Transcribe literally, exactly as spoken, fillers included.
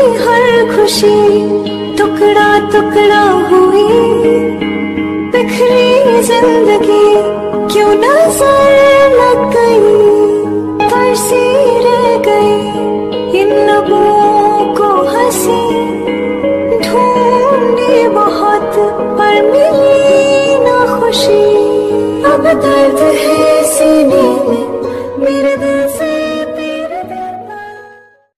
हर खुशी टुकड़ा टुकड़ा हुई, बिखरी जिंदगी क्यों नजर लग गई, तरसी रह गई इन लबों को हंसी, ढूंढी बहुत पर मिली ना खुशी। अब दर्द है